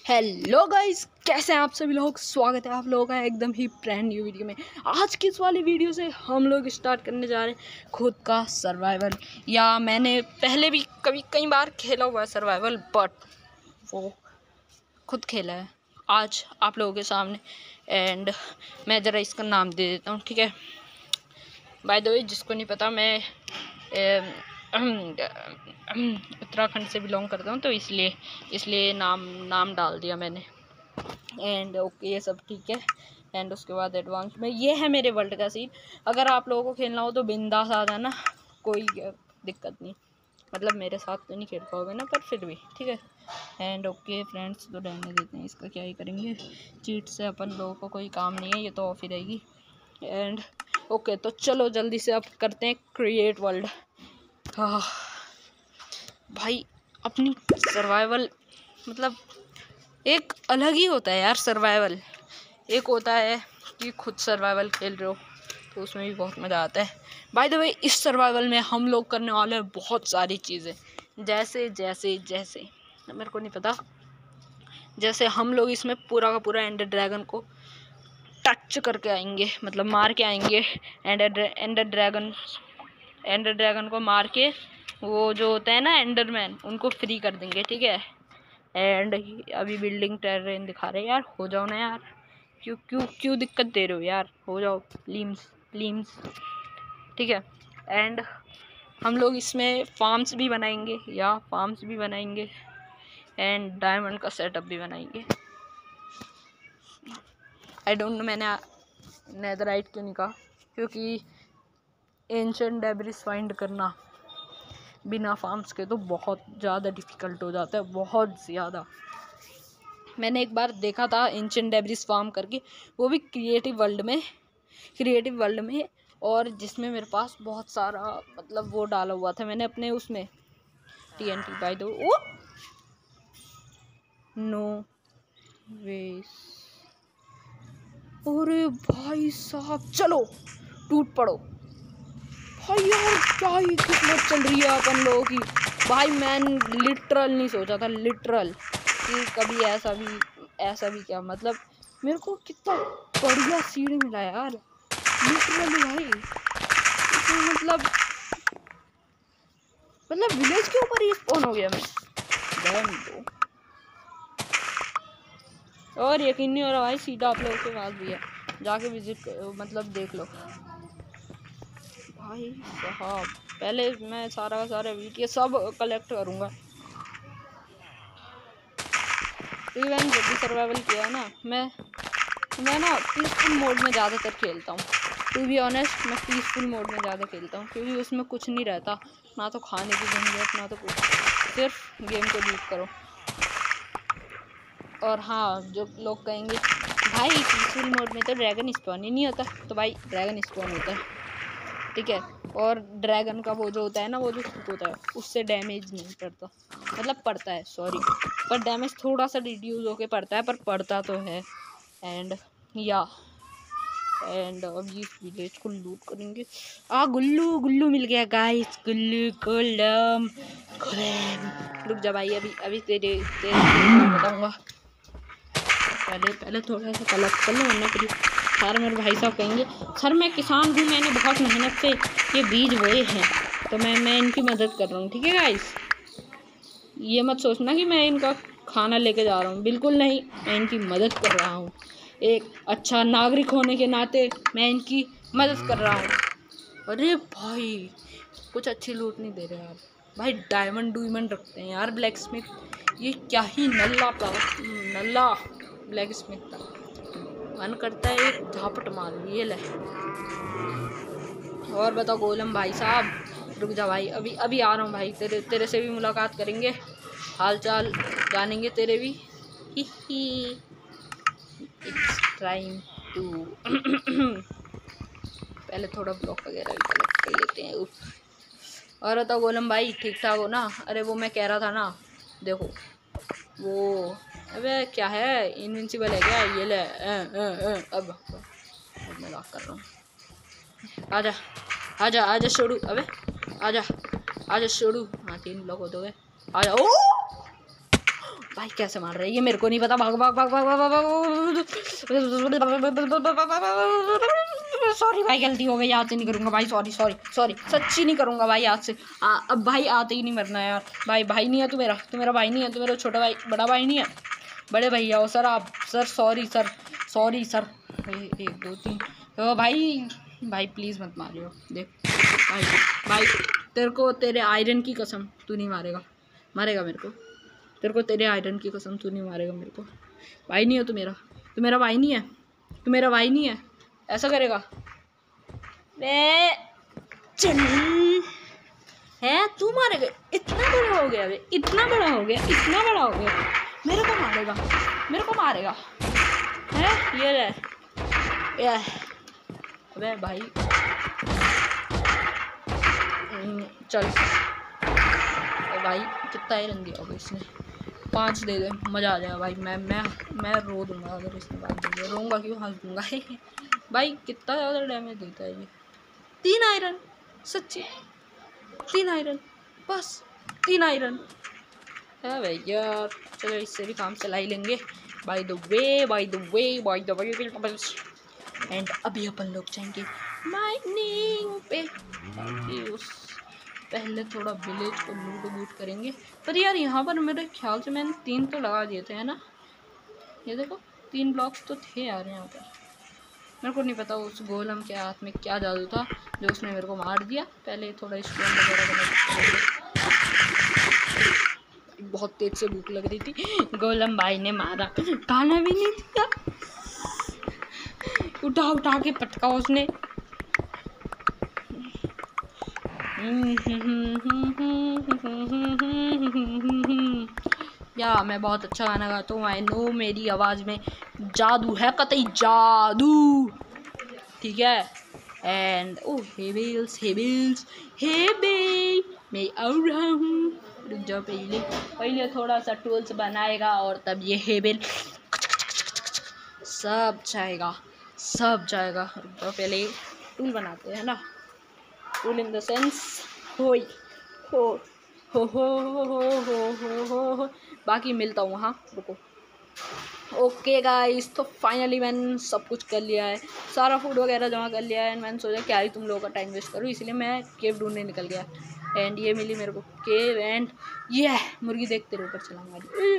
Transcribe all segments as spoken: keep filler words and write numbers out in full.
Hello guys, कैसे हैं आप सभी लोग। स्वागत है आप लोगों का एकदम ही ब्रांड न्यू वीडियो में। आज की इस वाली वीडियो से हम लोग स्टार्ट करने जा रहे हैं खुद का सर्वाइवल। या मैंने पहले भी कभी कई बार खेला हुआ है सर्वाइवल, बट वो खुद खेला है आज आप लोगों के सामने। एंड मैं ज़रा इसका नाम दे देता हूँ, ठीक है। बाय द वे, जिसको नहीं पता, मैं ए, उत्तराखंड से बिलोंग करता हूँ, तो इसलिए इसलिए नाम नाम डाल दिया मैंने। एंड ओके, ये सब ठीक है। एंड उसके बाद एडवांस में ये है मेरे वर्ल्ड का सीन। अगर आप लोगों को खेलना हो तो बिंदास आ जाना, कोई दिक्कत नहीं। मतलब मेरे साथ तो नहीं खेल पाओगे ना, पर फिर भी ठीक है। एंड ओके फ्रेंड्स, तो रहने देते हैं, इसका क्या ही करेंगे। चीट से अपन लोगों को कोई काम नहीं है, ये तो ऑफ ही रहेगी। एंड ओके, तो चलो जल्दी से अब करते हैं क्रिएट वर्ल्ड। हाँ भाई, अपनी सर्वाइवल मतलब एक अलग ही होता है यार सर्वाइवल। एक होता है कि खुद सर्वाइवल खेल रहे हो तो उसमें भी बहुत मज़ा आता है। बाय द वे, इस सर्वाइवल में हम लोग करने वाले हैं बहुत सारी चीज़ें। जैसे जैसे जैसे मेरे को नहीं पता, जैसे हम लोग इसमें पूरा का पूरा एंडर ड्रैगन को टच करके आएंगे, मतलब मार के आएंगे। Ender Ender dragon Ender dragon को मार के वो जो होता है ना एंडरमैन, उनको फ्री कर देंगे, ठीक है। एंड अभी बिल्डिंग टेरेन दिखा रहे हैं यार, हो जाओ ना यार। क्यों क्यों क्यों दिक्कत दे रहे हो यार, हो जाओ प्लीज प्लीज, ठीक है। एंड हम लोग इसमें फार्म्स भी बनाएंगे या फार्म्स भी बनाएंगे एंड डायमंड का सेटअप भी बनाएंगे। आई डोंट नो मैंने नेदरराइट क्यों नहीं कहा, क्योंकि एंशिएंट डेब्रिस फाइंड करना बिना फार्म्स के तो बहुत ज़्यादा डिफ़िकल्ट हो जाता है, बहुत ज़्यादा। मैंने एक बार देखा था एंशिएंट डेब्रिस फार्म करके, वो भी क्रिएटिव वर्ल्ड में क्रिएटिव वर्ल्ड में और जिसमें मेरे पास बहुत सारा मतलब वो डाला हुआ था मैंने अपने उसमें TNT. By the way, no ways. अरे भाई साहब, चलो टूट पड़ो भाई। यार क्या ही किस्मत चल रही है अपन लोगों की भाई। मैं लिटरल नहीं सोचा था, लिटरल कि कभी ऐसा भी ऐसा भी क्या मतलब मेरे को कितना बढ़िया सीढ़ी मिला यार, लिटरली भाई। इसमें मतलब मतलब विलेज के ऊपर ही स्पॉन हो गया मैं, डैम तो। और यकीन नहीं हो रहा भाई, सीधा आप लोगों के पास भी है, जाके विजिट मतलब देख लो भाई साहब। पहले मैं सारा का सारा वीट ये सब कलेक्ट करूँगा। तो मैंने जब भी सर्वाइवल किया ना, मैं मैं ना पीसफुल मोड में ज़्यादातर खेलता हूँ। टू बी ऑनेस्ट, मैं पीसफुल मोड में ज़्यादा खेलता हूँ, क्योंकि उसमें कुछ नहीं रहता, ना तो खाने की झंझट ना तो कुछ, सिर्फ गेम को लूट करो। और हाँ, जो लोग कहेंगे भाई पीसफुल मोड में तो ड्रैगन स्पॉन ही नहीं होता, तो भाई ड्रैगन स्पॉन होता है, ठीक है। और ड्रैगन का वो जो होता है ना, वो जो हुक होता है, उससे डैमेज नहीं पड़ता, मतलब पड़ता है सॉरी, पर डैमेज थोड़ा सा रिड्यूस होके पड़ता है, पर पड़ता तो है। एंड या एंड अभी इस विलेज को लूट करेंगे। आ गुल्लू गुल्लू मिल गया गाइस, गुल्लू गोल्डम गोल्डम। रुक जा भाई, अभी अभी तेरे तेरे बताऊंगा। पहले पहले थोड़ा सा कलेक्ट कर लो, वरना फिर सर मेरे भाई साहब कहेंगे सर मैं किसान हूँ, मैंने बहुत मेहनत से ये बीज बोए हैं, तो मैं मैं इनकी मदद कर रहा हूँ, ठीक है गाइस। ये मत सोचना कि मैं इनका खाना लेके जा रहा हूँ, बिल्कुल नहीं, मैं इनकी मदद कर रहा हूँ। एक अच्छा नागरिक होने के नाते मैं इनकी मदद कर रहा हूँ। अरे भाई कुछ अच्छी लूट नहीं दे रहे यार भाई, डायमंड डूमंड रखते हैं यार ब्लैक स्मिथ। ये क्या ही नल्ला नल्ला ब्लैक स्मिथ, मन करता है एक झापट मार ये ले। और बताओ गोलम भाई साहब, रुक जा भाई, अभी अभी आ रहा हूँ भाई, तेरे तेरे से भी मुलाकात करेंगे, हाल चाल जानेंगे तेरे भी। ही ही इट्स टाइम टू पहले थोड़ा ब्लॉक वगैरह भी कलेक्ट कर लेते हैं। और बताओ गोलम भाई, ठीक ठाक हो ना। अरे वो मैं कह रहा था ना, देखो वो, अबे क्या है, इनविंसिबल है क्या ये ले। ए, ए, ए, अब अब मैं लॉक कर रहा हूँ। आजा आजा आजा छोड़ू, अबे आजा आजा छोड़ू। हाँ तीन ब्लॉक हो तो गए, आजा। ओ भाई कैसे मार रहे हैं ये मेरे को नहीं पता। भाग भाग भाग भाग भाग भाग। सॉरी भाई गलती हो गई, आज से नहीं करूँगा भाई। सॉरी सॉरी सॉरी सच्ची नहीं करूँगा भाई आज से। आ, अब भाई आते ही नहीं मरना यार। भाई भाई नहीं है तू मेरा, तू मेरा भाई नहीं है, तू मेरा छोटा भाई बड़ा भाई नहीं है। बड़े भैया हो सर आप। Sir sorry sir sorry sir. एक दो तीन ओ भाई भाई प्लीज़ मत मारियो। देख भाई भाई तेरे को तेरे आयरन की कसम तू नहीं मारेगा, मारेगा मेरे को। तेरे को तेरे आयरन की कसम तू नहीं मारेगा मेरे को। भाई नहीं है तू मेरा, तू मेरा भाई नहीं है, तू मेरा भाई नहीं है। ऐसा करेगा बे चल है तू मारेगा। इतना बड़ा हो गया बे, इतना बड़ा हो गया, इतना बड़ा हो गया। मेरे को मारेगा, मेरे को मारेगा है ये ले ये। अबे भाई चल भाई कितना आयरन दिया होगा इसने। पाँच दे दे मज़ा आ जाएगा भाई। मैं मैं मैं रो दूंगा अगर इसने बात दे दिया। रोऊंगा क्यों, हंस दूंगा। भाई कितना ज़्यादा डैमेज देता है ये। तीन आयरन सच्ची, तीन आयरन बस, तीन आयरन है भैया। चलो इससे भी काम चला ही लेंगे। By the way by the way by the way and अभी अपन लोग जाएंगे माइनिंग पे। उस पहले थोड़ा विलेज को लूट बूट करेंगे। पर यार यहाँ पर मेरे ख्याल से मैंने तीन तो लगा दिए थे है ना। ये देखो तीन ब्लॉक्स तो थे यार यहाँ पर। मेरे को नहीं पता उस गोलम के हाथ में क्या जादू था जो उसने मेरे को मार दिया। पहले थोड़ा स्टोन वगैरह बना। बहुत तेज से भूख लग रही थी। गोलम भाई ने मारा, खाना भी नहीं दिया, उठा उठा के पटका उसने। या मैं बहुत अच्छा गाना गाता हूँ। आई नो मेरी आवाज़ में जादू है, कतई जादू। ठीक है एंड ओ हेबल्स हेबल्स हेबे मैं आ रहा हूँ। रुक जाओ, पहले पहले थोड़ा सा टूल्स बनाएगा और तब ये हेबल सब जाएगा, सब जाएगा। रुक जाओ पहले टूल बनाते हैं ना। टूल इन द सेंस होई हो हो हो हो हो हो हो हो। बाकी मिलता हूँ हाँ, रुको। ओके गाइस तो फाइनली मैंने सब कुछ कर लिया है, सारा फूड वगैरह जमा कर लिया है। एंड मैंने सोचा क्या ही तुम लोगों का टाइम वेस्ट करूँ, इसलिए मैं केव ढूंढने निकल गया। एंड ये मिली मेरे को केव। एंड ये मुर्गी देखते रहो, ऊपर चलाऊंगा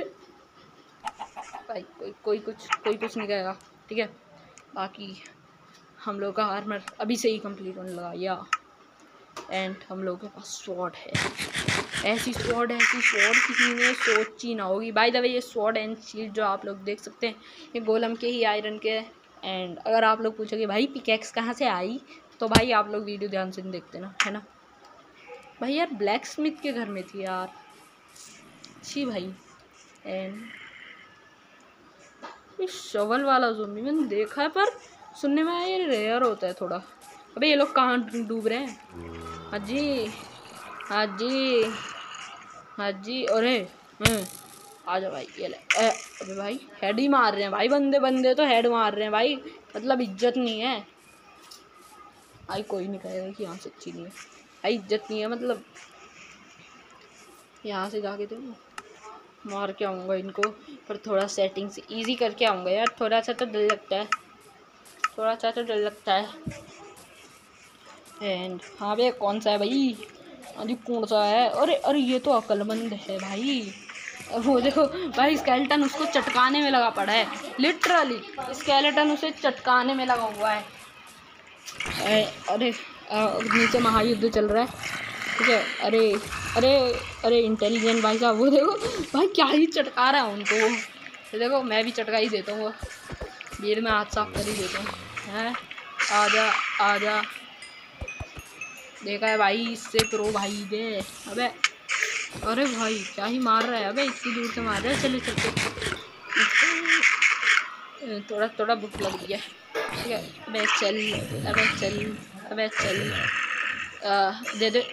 भाई। कोई कोई कुछ कोई कुछ नहीं कहेगा ठीक है। बाकी हम लोग का आर्मर अभी से ही कंप्लीट होने लगा या। एंड हम लोगों के पास स्वॉर्ड है, ऐसी स्वॉर्ड ऐसी स्वॉर्ड किसी ने सोची ना होगी। बाय द वे ये स्वॉर्ड एंड शील्ड जो आप लोग देख सकते हैं ये गोलम के ही आयरन के। एंड अगर आप लोग पूछोगे भाई पिकैक्स कहाँ से आई, तो भाई आप लोग वीडियो ध्यान से नहीं देखते ना है ना। भाई यार ब्लैक स्मिथ के घर में थी यार, अच्छी भाई। एंड ये शवल वाला ज़ोंबी मैंने देखा है, पर सुनने में आया ये रेयर होता है थोड़ा। अबे ये लोग कहाँ डूब रहे हैं। हाँ जी हाँ जी हाँ जी। अरे आ जाओ भाई ये ले। ए, अबे भाई हेड ही मार रहे हैं भाई, बंदे बंदे तो हेड मार रहे हैं भाई, मतलब इज्जत नहीं है भाई। कोई नहीं कहेगा कि यहाँ से अच्छी नहीं है भाई, इज्जत नहीं है मतलब। यहाँ से जाके देखो मार के आऊँगा इनको, पर थोड़ा सेटिंग से ईजी करके आऊँगा यार। थोड़ा सा तो डर लगता है, थोड़ा सा तो डर लगता है। एंड हाँ भैया कौन सा है भाई, अरे कौन सा है। अरे अरे ये तो अक्लमंद है भाई। वो देखो भाई स्केलेटन उसको चटकाने में लगा पड़ा है, लिटरली स्केलेटन उसे चटकाने में लगा हुआ है। अरे नीचे महायुद्ध चल रहा है ठीक है। अरे अरे अरे इंटेलिजेंट भाई साहब, वो देखो भाई क्या ही चटका रहा है उनको। वो देखो मैं भी चटका ही देता हूँ, भीड़ में हाथ साफ कर ही देता हूँ हैं। आजा आजा, देखा है भाई इससे प्रो भाई दे। अबे अरे भाई क्या ही मार रहा है, अबे इतनी दूर से मार रहा है। चले चलते थोड़ा थोड़ा भूख लग रही है ठीक है। अबे चल अबे चल अबे चल आ, दे दे।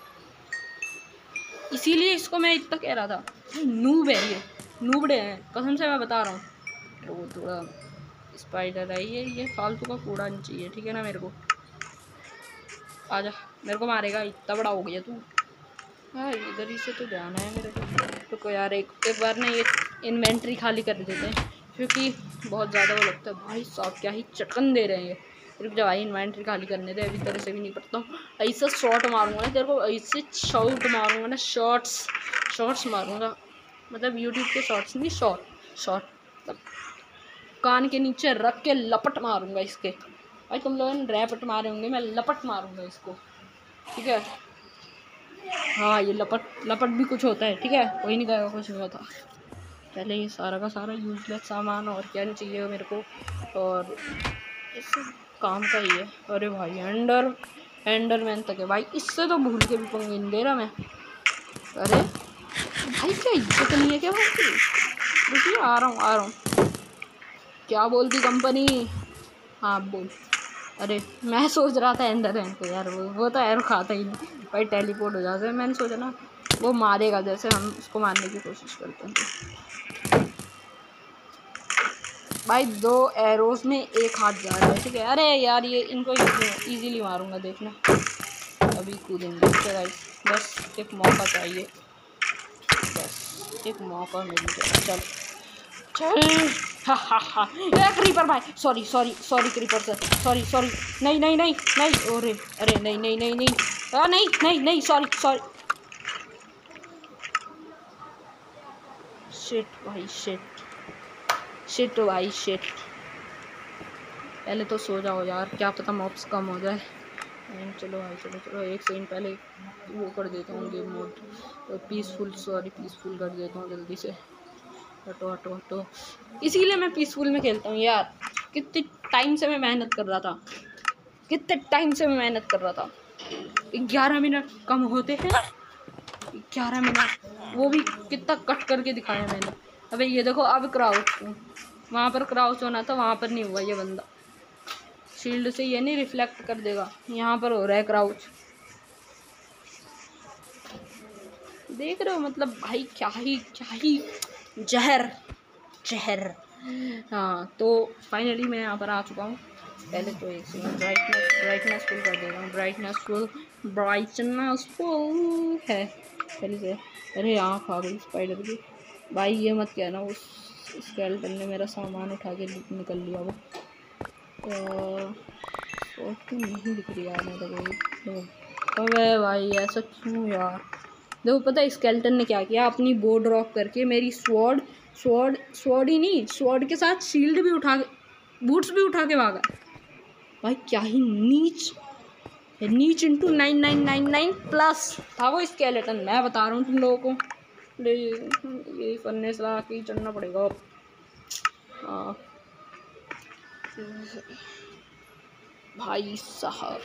इसीलिए इसको मैं इतना कह रहा था नूब है ये, नूबड़े हैं कसम से मैं बता रहा हूँ। तो थोड़ा स्पाइडर है ये ये फालतू का कूड़ा नहीं चाहिए ठीक है ना मेरे को। आजा मेरे को मारेगा, इतना बड़ा हो गया तू। हाँ इधर ही से तो जाना है मेरे को। तो यार एक एक बार ना ये इन्वेंट्री खाली कर देते हैं क्योंकि बहुत ज़्यादा वो लगता है। भाई साहब क्या ही चटकन दे रहे हैं। रुक जा भाई, इन्वेंट्री खाली करने दे। अभी तरह से भी नहीं पड़ता हूँ। ऐसा शॉट मारूंगा ना तेरे को, ऐसे शॉट मारूंगा ना, शॉर्ट्स शॉर्ट्स मारूंगा, मतलब यूट्यूब के शॉर्ट्स नहीं, शॉर्ट शॉर्ट मतलब कान के नीचे रख के लपट मारूंगा इसके। भाई तुम लोगों ने रैपट मारे होंगे, मैं लपट मारूंगा इसको, ठीक है। हाँ ये लपट लपट भी कुछ होता है, ठीक है, कोई नहीं कहेगा कुछ नहीं होता। पहले ये सारा का सारा यूजलेस सामान, और क्या नहीं चाहिए मेरे को, और इस काम का ही है। अरे भाई एंडर एंडरमैन तक है भाई, इससे तो भूल के भी पंगे नहीं दे रहा मैं। अरे भाई क्या इज्जत नहीं है क्या भाई? रुकिए आ रहा हूँ आ रहा हूँ। क्या बोलती कंपनी? हाँ बोल। अरे मैं सोच रहा था एंडरमैन को यार, वो वो तो एरो खाता ही नहीं भाई, टेलीपोर्ट हो जाता है। मैंने सोचा ना वो मारेगा, जैसे हम उसको मारने की कोशिश करते हैं भाई। दो एरोज में एक हाथ जा रहा है, ठीक है। अरे यार ये इनको इजीली मारूंगा, देखना अभी कूदेंगे। बस एक मौका चाहिए, बस एक मौका मिल गया। चल चल, हा हा हा। क्रीपर भाई, sorry sorry sorry creeper sir, sorry sorry. नहीं नहीं नहीं नहीं, अरे अरे नहीं नहीं नहीं नहीं आ, नहीं नहीं नहीं सॉरी सॉरी। शिट भाई शिट शिट भाई शिट। पहले तो सो जाओ यार, क्या पता मॉब्स कम हो जाए। चलो भाई चलो चलो, एक सेकंड पहले वो कर देता हूँ game mode peaceful, sorry peaceful कर देता हूँ जल्दी से। हटो हटो हटो, इसीलिए मैं पीसफुल में खेलता हूँ यार। कितने टाइम से मैं मेहनत कर रहा था, कितने टाइम से मैं मेहनत कर रहा था। ग्यारह मिनट कम होते हैं, ग्यारह मिनट, वो भी कितना कट करके दिखाया मैंने। अबे ये देखो अब क्राउच, वहाँ पर क्राउच होना था, वहाँ पर नहीं हुआ। ये बंदा शील्ड से ये नहीं रिफ्लेक्ट कर देगा, यहाँ पर हो रहा है क्राउच, देख रहे हो। मतलब भाई क्या ही क्या ही जहर जहर। हाँ तो फाइनली मैं यहाँ पर आ चुका हूँ। पहले तो एक सेकंड ब्राइटनेस ब्राइटनेस फुल कर देगा हूँ। ब्राइटनेस फुल ब्राइटनेस फुल है पहले से। अरे आँख आ गई स्पाइडर की। भाई ये मत कहना उस स्केलेटन ने मेरा सामान उठा के निकल लिया। वो तो नहीं दिख रही यार मेरे को। अबे भाई ऐसा क्यों यार? देखो पता है स्केलेटन ने क्या किया, अपनी बो ड्रॉप करके मेरी स्वॉर्ड स्वॉर्ड स्वॉर्ड ही नहीं, स्वॉर्ड के साथ शील्ड भी उठा के, बूट्स भी उठा के भागा। भाई क्या ही नीच नीच into nine nine nine nine plus था वो स्केलेटन, मैं बता रहा हूँ तुम लोगों को। यही करने से आके ही चढ़ना पड़ेगा। हाँ भाई साहब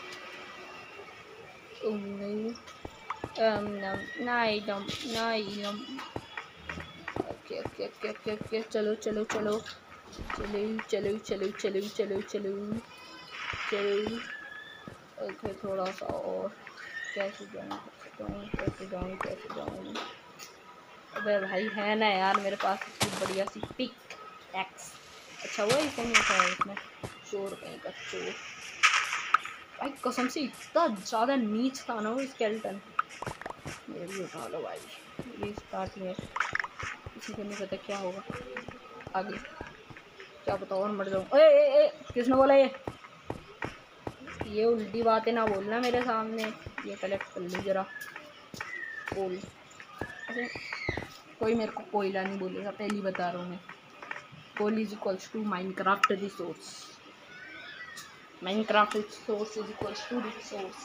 नहीं Um, no, नहीं दम नहीं दम। Okay okay okay okay okay चलो चलो चलो चलो चलो चलो चलो चलो चलो चलो। ओके थोड़ा सा और, कैसे जाऊँ कैसे जाऊँ कैसे जाऊँ? अबे भाई है ना यार मेरे पास इतनी बढ़िया सी पिक एक्स। अच्छा वो इसे नहीं था इसमें, चोर कहीं का चोर। भाई कसम से इतना ज़्यादा नीच था ना वो स्केलेटन। ये भी उठा लो भाई, ये स्टार्ट में किसी को नहीं पता क्या होगा आगे, क्या पता और मर जाऊँ। ए ए ए किसने बोला ये ये उल्टी बातें ना बोलना मेरे सामने। ये कलेक्ट कर ली जरा कोल। अरे कोई मेरे को कोयला नहीं बोलेगा, पहली बता रहा हूँ मैं। Coal is equals to Minecraft resource, Minecraft resource is equals to resource.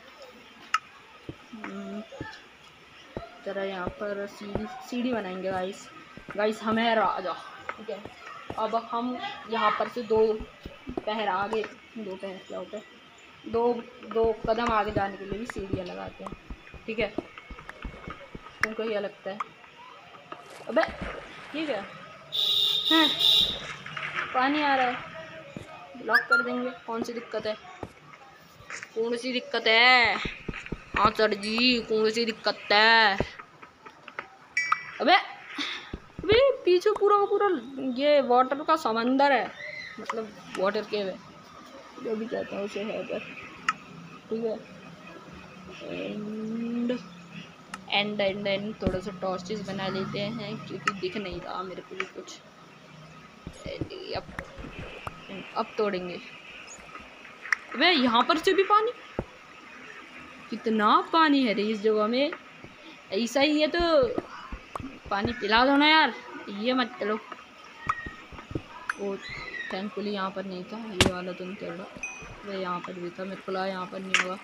जरा यहाँ पर सीढ़ी सीढ़ी बनाएंगे गाइस। गाइस हमें राजा, ठीक है। अब हम यहाँ पर से दो पैर आगे, दो पैर क्या होता है, दो दो कदम आगे जाने के लिए भी सीढ़ियाँ लगाते हैं, ठीक है। तुमको क्या लगता है? अबे ठीक है, हैं पानी आ रहा है, ब्लॉक कर देंगे। कौन सी दिक्कत है? कौन सी दिक्कत है? हाँ सर जी कौन सी दिक्कत है? अबे अबे पीछे पूरा पूरा ये वाटर का समंदर है, मतलब वाटर केव है, जो भी कहते हैं उसे है पर, ठीक है। एंड एंड एंड एंड थोड़ा सा टॉर्चेस बना लेते हैं क्योंकि दिख नहीं रहा मेरे को भी कुछ। अब अब तोड़ेंगे। अबे यहाँ पर से भी पानी, कितना पानी है रे इस जगह में। ऐसा ही है तो पानी पिला दो ना यार, ये मत चलो। वो थैंकफुली यहाँ पर नहीं था, ये वाला तो नहीं चल रहा। वह यहाँ पर भी था, मेरे को लगा यहाँ पर नहीं होगा।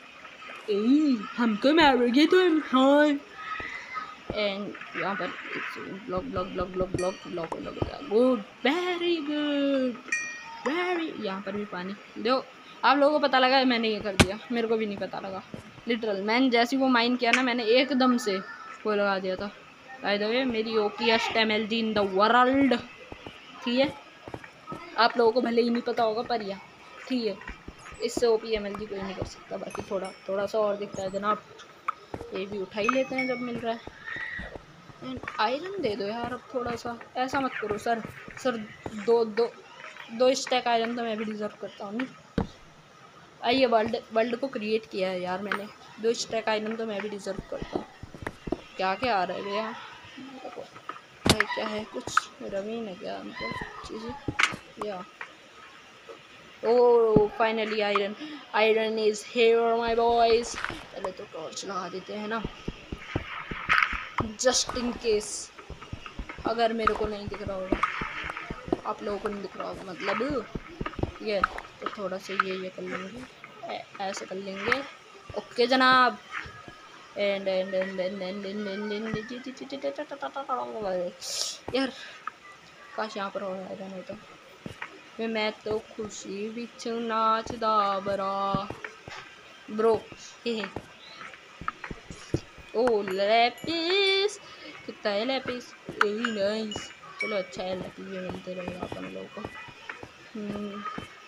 हमको मारोगे तो हाँ। एंड यहाँ पर block block block block block block block good, very good, very. यहाँ पर भी पानी दो। आप लोगों को पता लगा मैंने ये कर दिया, मेरे को भी नहीं पता लगा। लिटरल मैंने जैसे वो माइन किया ना, मैंने एकदम से वो लगा दिया था। बाय द वे मेरी OPest MLG in the world, ठीक है। आप लोगों को भले ही नहीं पता होगा पर यह ठीक है, इससे ओपी एमएलजी कोई नहीं कर सकता। बाकी थोड़ा थोड़ा सा और दिखता है जनाब, ये भी उठा ही लेते हैं जब मिल रहा है। एंड आयरन दे दो यार अब थोड़ा सा, ऐसा मत करो सर। सर दो दो दो स्टैक आयरन तो मैं भी डिजर्व करता हूँ। आइए, वर्ल्ड वर्ल्ड को क्रिएट किया है यार मैंने, दो स्टैक आयरन तो मैं भी डिजर्व करता हूँ। क्या क्या आ रहा है भैया, भाई क्या है, कुछ रवीन है क्या मतलब चीज़ें या। Oh finally iron, iron is here my boys. पहले तो टॉर्च लगा देते हैं ना, जस्ट इन केस अगर मेरे को नहीं दिख रहा होगा, आप लोगों को नहीं दिख रहा होगा मतलब, ये तो थोड़ा सा ये ये कर लेंगे, ऐसे कर लेंगे। ओके जनाब। And and and and and यार काश यहाँ पर और आयरन होता। मैं तो खुशी विच नाचदा बरा ब्रो। ओ लैपिस, कितना है लैपिस, वेरी नाइस। चलो अच्छा है, लैपिस भी मिलते रहेगा अपन लोगों को।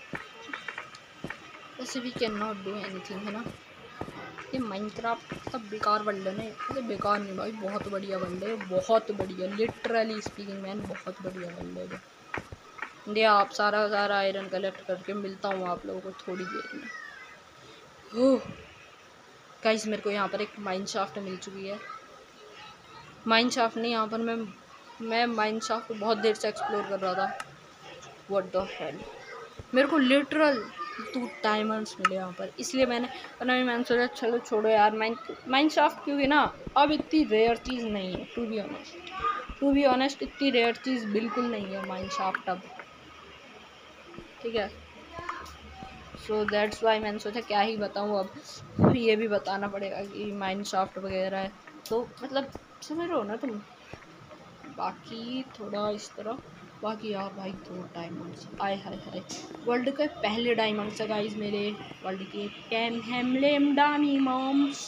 वैसे भी कैन नॉट डू एनीथिंग है ना। ये माइनक्राफ्ट सब बेकार वर्ल्ड है ना, मतलब बेकार नहीं भाई, बहुत बढ़िया वर्ल्ड है, बहुत बढ़िया, लिटरली स्पीकिंग मैन बहुत बढ़िया वर्ल्ड है। ये आप सारा सारा आयरन कलेक्ट करके मिलता हूँ आप लोगों को थोड़ी देर में। ओह गाइस मेरे को यहाँ पर एक माइन शाफ्ट मिल चुकी है। माइन शाफ्ट नहीं, यहाँ पर मैं मैं माइन शाफ्ट बहुत देर से एक्सप्लोर कर रहा था। व्हाट द हेल, मेरे को लिटरल टू डायमंड्स मिले यहाँ पर, इसलिए मैंने मैंने मैंने सोचा चलो छोड़ो यार माइन माइन शाफ्ट, क्योंकि ना अब इतनी रेयर चीज़ नहीं है। To be honest to be honest इतनी रेयर चीज़ बिल्कुल नहीं है माइन शाफ्ट अब, ठीक है। सो दैट्स वाई मैंने सोचा क्या ही बताऊँ अब, ये भी बताना पड़ेगा कि माइन शाफ्ट वगैरह है, तो मतलब समझ रहे हो ना तुम। बाकी थोड़ा इस तरह, बाकी यार भाई दो डायमंड्स, आए हाय हाय, वर्ल्ड के पहले डायमंड्स है गाइस मेरे, वर्ल्ड के टेन हेमलेम डायमंड्स।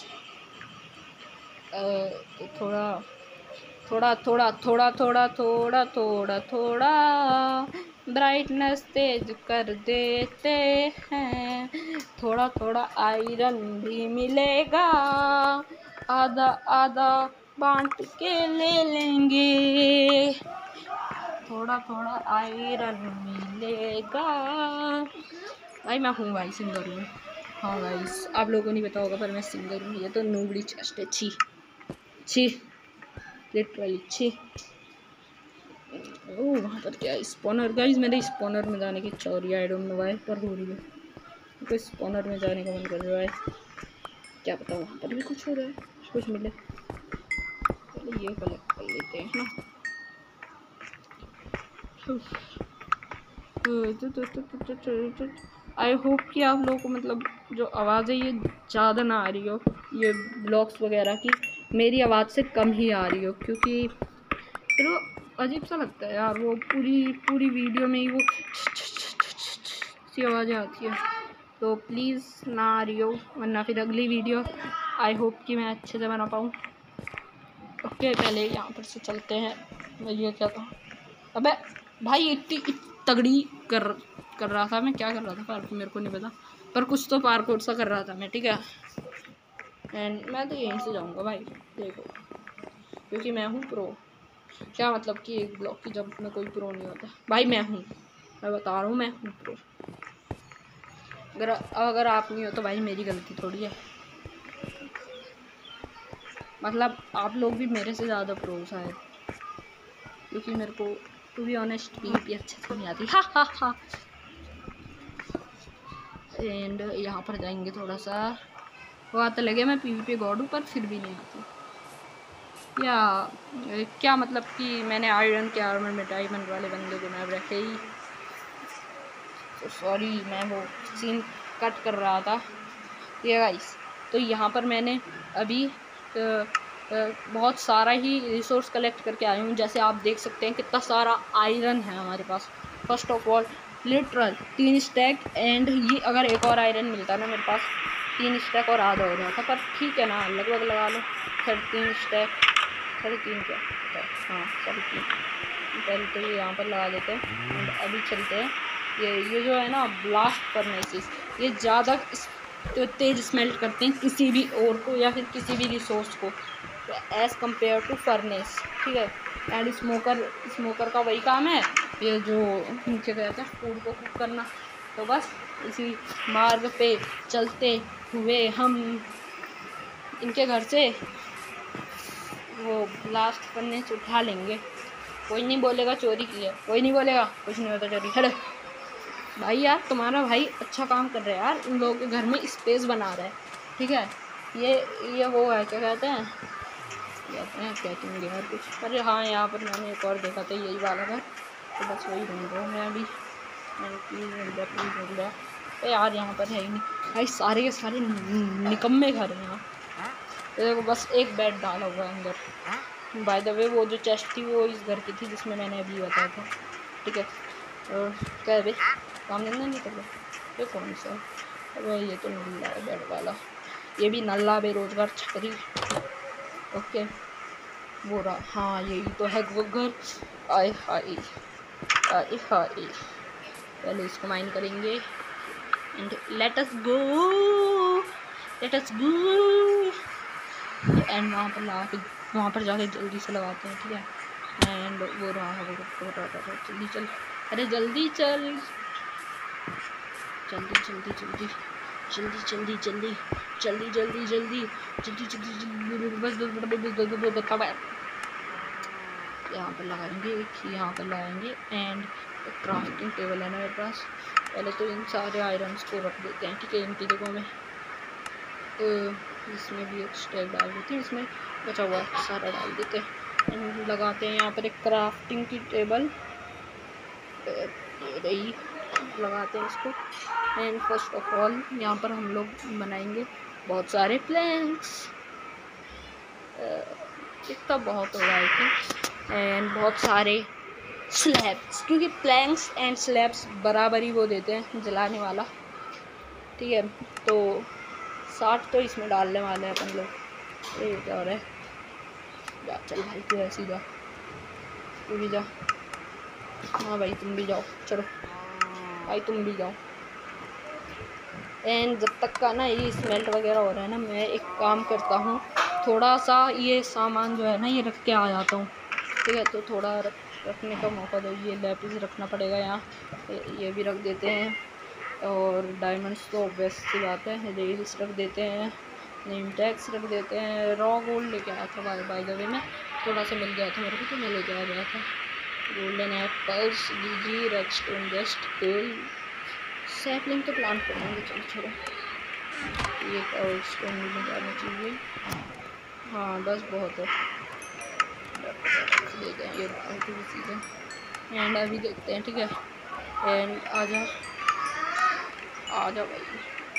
तो थोड़ा थोड़ा थोड़ा थोड़ा थोड़ा थोड़ा थोड़ा थोड़ा ब्राइटनेस तेज कर देते हैं, थोड़ा थोड़ा आयरन भी मिलेगा, आधा आधा बांट के ले लेंगे, थोड़ा थोड़ा आयरन मिलेगा। भाई मैं हूँ भाई, सिंगर हूँ। हाँ गाइस आप लोगों को नहीं पता होगा पर मैं सिंगर हूँ। ये तो नूबड़ी चेस्ट है, छी छी लिटरली छी। ओह वहाँ पर क्या स्पॉनर, गाइस मेरे स्पॉनर में जाने की इच्छा हो रही है, आई डोंट नो व्हाई पर हो रही है। तो स्पॉनर में जाने का मन कर रहा है, क्या पता वहाँ पर भी कुछ हो रहा है, कुछ मिले। चलो ये कलेक्ट कर लेते हैं ना। आई होप कि आप लोगों को मतलब जो आवाज़ है ये ज़्यादा ना आ रही हो, ये ब्लॉग्स वगैरह की मेरी आवाज़ से कम ही आ रही हो, क्योंकि फिर वो अजीब सा लगता है यार, वो पूरी पूरी वीडियो में ही वो सी आवाज़ें आती है। तो प्लीज़ ना आ रही हो, वरना फिर अगली वीडियो आई होप कि मैं अच्छे से बना पाऊँ। ओके पहले यहाँ पर से चलते हैं। मैं ये क्या था, अबे भाई इतनी तगड़ी कर कर रहा था मैं, क्या कर रहा था पार्कोर मेरे को नहीं पता, पर कुछ तो पार्कोर सा कर रहा था मैं, ठीक है। एंड मैं तो यहीं से जाऊंगा भाई, देखो क्योंकि मैं हूँ प्रो। क्या मतलब कि एक ब्लॉक की जंप में कोई प्रो नहीं होता भाई, मैं हूँ, मैं बता रहा हूँ मैं हूँ प्रो। अगर अगर आप नहीं हो तो भाई मेरी गलती थोड़ी है। मतलब आप लोग भी मेरे से ज़्यादा प्रो शायद, क्योंकि मेरे को टू बी ऑनेस्ट पीवीपी अच्छे से नहीं आती। हा हा हा। एंड यहाँ पर जाएंगे थोड़ा सा, वो आता लगे मैं पीवीपी गॉड हूँ, पर फिर भी नहीं आती। या क्या मतलब कि मैंने आयरन के आर्मर में डायमंड वाले बंदे को मैं रखे ही। तो सॉरी, मैं वो सीन कट कर रहा था। ये गाइस, तो यहाँ पर मैंने अभी आ, आ, बहुत सारा ही रिसोर्स कलेक्ट करके आया हूँ। जैसे आप देख सकते हैं कितना सारा आयरन है हमारे पास। फर्स्ट ऑफ ऑल लिटरल तीन स्टैक, एंड ये अगर एक और आयरन मिलता ना मेरे पास, तीन स्टैक और आधा हो जाता, पर ठीक है ना, लगभग लगा लो साढ़े तीन स्टैक, साढ़े तीन क्या, हाँ साढ़े तीन। पहले तो ये यहाँ पर लगा देते हैं एंड अभी चलते हैं। ये ये जो है ना ब्लास्ट फर्नेसेस, ये ज़्यादा तो तेज़ स्मेल्ट करते हैं किसी भी ओर को या फिर किसी भी रिसोर्स को, एज़ कम्पेयर टू फर्नेस, ठीक है। एंड स्मोकर स्मोकर का वही काम है, ये जो नीचे कहते हैं फूड को कुक करना। तो बस इसी मार्ग पे चलते हुए हम इनके घर से वो ब्लास्ट फर्नेस उठा लेंगे। कोई नहीं बोलेगा चोरी की है, कोई नहीं बोलेगा, कुछ नहीं होता चोरी। हेलो भाई, यार तुम्हारा भाई अच्छा काम कर रहा है यार, इन लोगों के घर में स्पेस बना रहा है, ठीक है। ये ये वो है, क्या कहते हैं कहते हैं क्या कहेंगे यार कुछ। अरे हाँ, यहाँ पर मैंने एक और देखा था यही वाला घर, तो बस वही ढूंढ रहा हूँ मैं अभी। प्लीज़ मिल जाए, प्लीज़ मिल जाए। तो यार यहाँ पर है ही नहीं भाई, सारे के सारे निकम्मे घर हैं यहाँ। तो देखो बस एक बेड डाला हुआ है अंदर। बाय द वे वो जो चेस्ट थी वो इस घर की थी जिसमें मैंने अभी बताया था, ठीक है। और क्या है भाई, काम धंधा नहीं कर रहा, ये कौन सा? अरे ये तो नल्ला है बेड वाला, ये भी नल्ला बेरोजगार छपरी। ओके वो रहा, हाँ यही तो है वो घर। आए हाय आए हाय, पहले इसको माइन करेंगे and let us go, let us go. And वहाँ पर लगा के वहाँ पर जाके जल्दी से लगाते हैं, ठीक है। एंड वो रहा है वो जल्दी चल, अरे जल्दी चल, जल्दी जल्दी जल्दी जल्दी जल्दी जल्दी जल्दी जल्दी जल्दी जल्दी जल्दी बस बता। यहाँ पर लगाएंगे, यहाँ पर लगाएंगे एंड क्राफ्टिंग टेबल है ना मेरे पास। पहले तो इन सारे आयरन्स को रख देते हैं, ठीक है। इनकी जगह में तो इसमें भी एक स्टेप डाल देते हैं, इसमें बचा हुआ सारा डाल देते हैं एंड लगाते हैं यहाँ पर एक क्राफ्टिंग की टेबल रही, लगाते हैं इसको। एंड फर्स्ट ऑफ ऑल यहाँ पर हम लोग बनाएंगे बहुत सारे प्लैंक्स, इतना बहुत होगा आई थिंक, एंड बहुत सारे स्लैब्स, क्योंकि प्लैंक्स एंड स्लैब्स बराबर ही वो देते हैं जलाने वाला, ठीक है। तो साठ तो इसमें डालने वाले हैं अपन लोग। ये क्या हो रहा है, जा चल भाई तू ऐसी जा, तू भी जा, हाँ भाई तुम भी जाओ, चलो भाई तुम भी जाओ। एंड जब तक का ना ये स्मेल्ट वगैरह हो रहा है ना, मैं एक काम करता हूँ, थोड़ा सा ये सामान जो है ना ये रख के आ जाता हूँ, ठीक है। तो थोड़ा रख, रखने का मौका दो, ये लैपिस रखना पड़ेगा यहाँ, ये भी रख देते हैं। और डायमंड्स तो ऑब्वियस सी बात है, रेल्स रख देते हैं, नेम टैग्स रख देते हैं। रॉ गोल्ड लेके आया था बाय बाय द वे में, थोड़ा सा मिल गया था मेरे को तो मैं लेके आ गया था। Golden apples, GG, redstone waste, तेल, सैपलिंग तो प्लांट करेंगे, चलो छोड़ो। ये और स्टोन भी नहीं जाना चाहिए, हाँ बस बहुत है, देते हैं ये चीज़ें। एंड अभी देखते हैं, ठीक है। एंड आजा आजा भाई,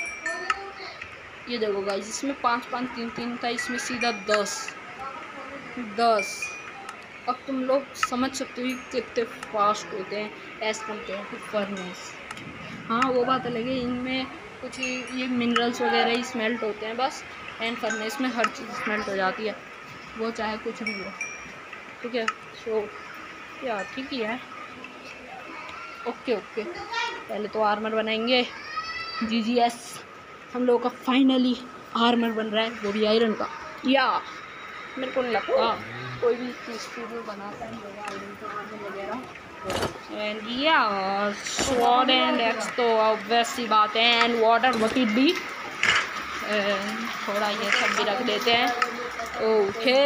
ये देखो गाइस, इसमें पाँच पाँच तीन तीन था, इसमें सीधा दस दस। अब तुम लोग समझ सकते हो कि कितने फास्ट होते हैं एज कम्पेयर टू फर्नेस। हाँ वो बात अलग है, इनमें कुछ ये मिनरल्स वगैरह ही स्मेल्ट होते हैं बस, एंड फर्नेस में हर चीज़ स्मेल्ट हो जाती है, वो चाहे कुछ भी हो, ठीक है। सो या ठीक ही है, ओके ओके। पहले तो आर्मर बनाएंगे, जी जी एस, हम लोगों का फाइनली आर्मर बन रहा है, वो भी आयरन का। या मेरे को नहीं लगता कोई भी चीज़ बनाता है आयरन का आर्मर वगैरह। एंड या स्वॉर्ड एंड एक्स तो वैसी बात है, एंड वाटर बकेट भी, थोड़ा ये सब भी रख देते हैं, ओके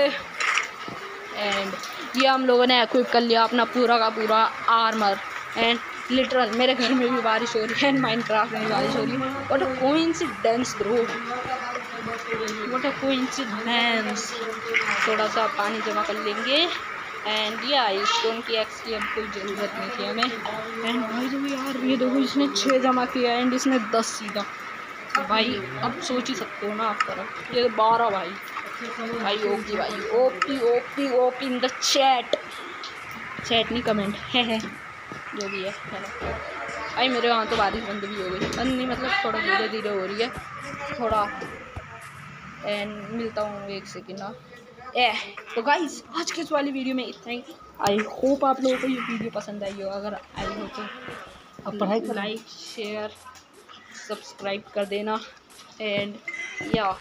एंड ये हम लोगों ने इक्विप कर लिया अपना पूरा का पूरा आर्मर एंड लिटरल मेरे घर में भी बारिश हो रही है एंड माइनक्राफ्ट में भी बारिश हो रही है। What a coincidence bro, what a coincidence. थोड़ा सा पानी जमा कर लेंगे एंड या स्टोन की एक्स की अब कोई ज़रूरत नहीं थी हमें। एंड भाई जो यार ये देखो इसने छः जमा किया एंड इसने दस सीधा। भाई अब सोच ही सकते हो ना आप तरफ ये बारह भाई भाई होगी भाई OP OP OP in the chat chat नहीं कमेंट है है जो भी है, है भाई। मेरे वहाँ तो बारिश बंद भी हो गई, बंद नहीं मतलब थोड़ा धीरे धीरे हो रही है थोड़ा। एंड मिलता हूँ एक सेकेंड ना ए। तो गाइस आज के इस वाली वीडियो में इतना ही। आई होप आप लोगों को ये वीडियो पसंद आई हो, अगर आई हो तो अब पढ़ाई लाइक शेयर सब्सक्राइब कर देना। एंड या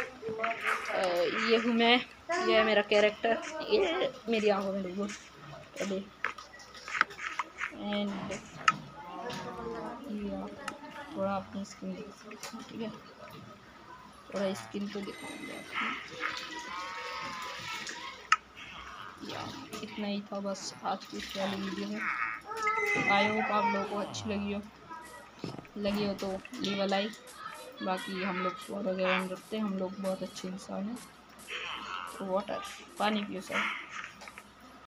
ये हूँ मैं, ये है मेरा कैरेक्टर, ये मेरी आंखों में डूबो अभी। एंड थोड़ा अपनी स्किन ठीक है, थोड़ा स्किन तो दिखाऊंगा या इतना ही था बस आज की इस वाली वीडियो में। आई होप आप लोगों को अच्छी लगी हो लगी हो तो लीव अ लाइक। बाकी हम लोग बहुत अगर रखते हैं, हम लोग बहुत अच्छे इंसान हैं। वाटर पानी पियो सर।